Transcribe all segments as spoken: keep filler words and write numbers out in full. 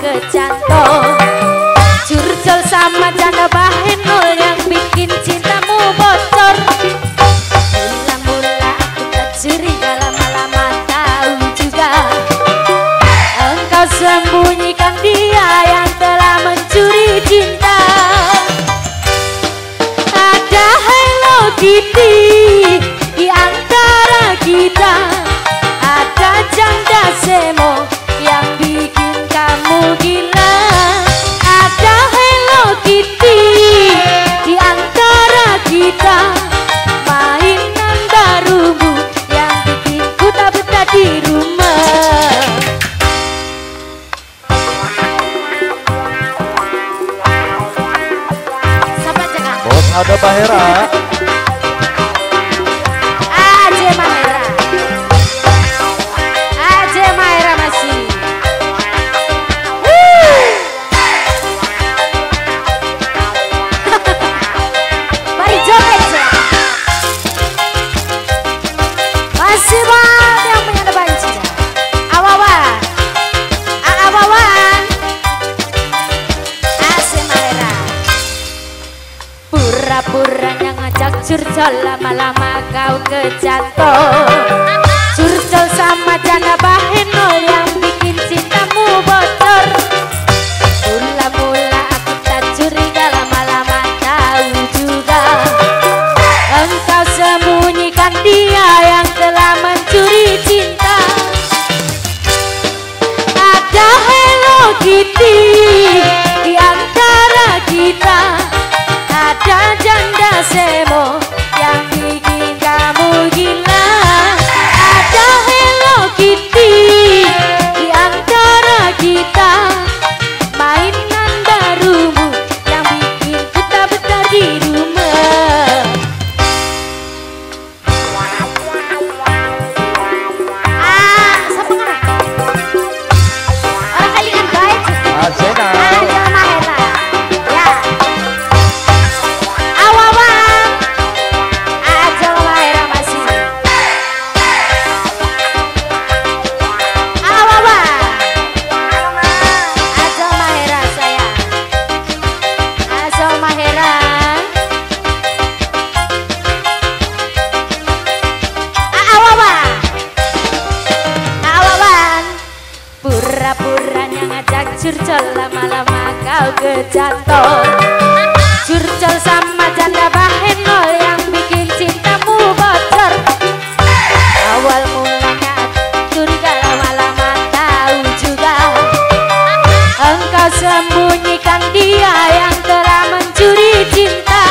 kecantol. Curcol sama janda bahenol yang bikin cintamu bocor. Mula-mula aku tak curiga, lama-lama tahu juga engkau sembunyikan dia yang telah mencuri cinta. Ada Hello Kitty di antara kita, ada janda semo yang bikin kamu gila. Ada Hello Kitty di antara kita, mainan barumu yang bikin ku tak betah di rumah. Siapa aja Kang? Bos ada Bahera. Aja Mahera, Aja Mahera masih. Wuh. Mari joget ya. Masih banyak yang punya banci. Awawan, awawan, Aja Mahera. Pura-puranya ngajak curcol, lama-lama kau kecantol. Curcol sama janda bahenol yang bikin cintamu bocor. Mula-mula aku tak curiga, lama-lama tahu juga engkau sembunyikan dia yang telah mencuri cinta. Ada Hello Kitty di antara kita, ada janda semo yang bikin kamu gila. Ada Hello Kitty di antara kita, mainan barumu yang bikin ku tak betah di rumah. Ah, siapa kan? Orang kali kan baik. Azena. Aja Mahera. Ya. Awawan, Aja Mahera masih. Awawan, Aja Mahera saya. Aja Mahera. Awawan, Awawan. Pura-puranya ngajak curcol, lama-lama kau kecantol. Curcol sama janda bahenol yang bikin cintamu bocor. Awal mulanya curiga, lama-lama tahu juga engkau sembunyikan dia yang telah mencuri cinta.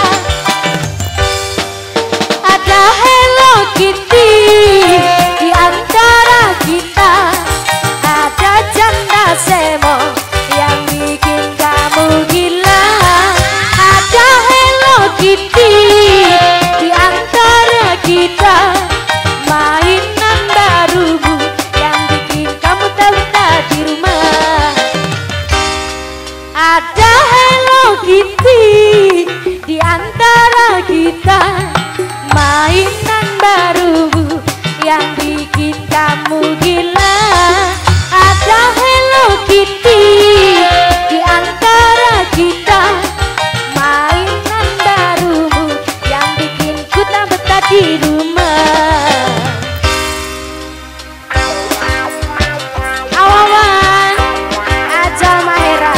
Ada Hello Kitty di antara kita, ada janda semo yang bikin kamu gila. Ada Hello Kitty di antara kita, mainan barumu yang bikin kamu tak betah di rumah. Ada Hello Kitty di antara kita, mainan barumu yang bikin kamu gila. Ada Hello Kitty di antara kita, mainan barumu yang bikin ku tak betah di rumah. Awawan, Aja Mahera.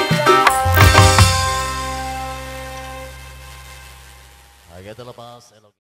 Agak terlepas.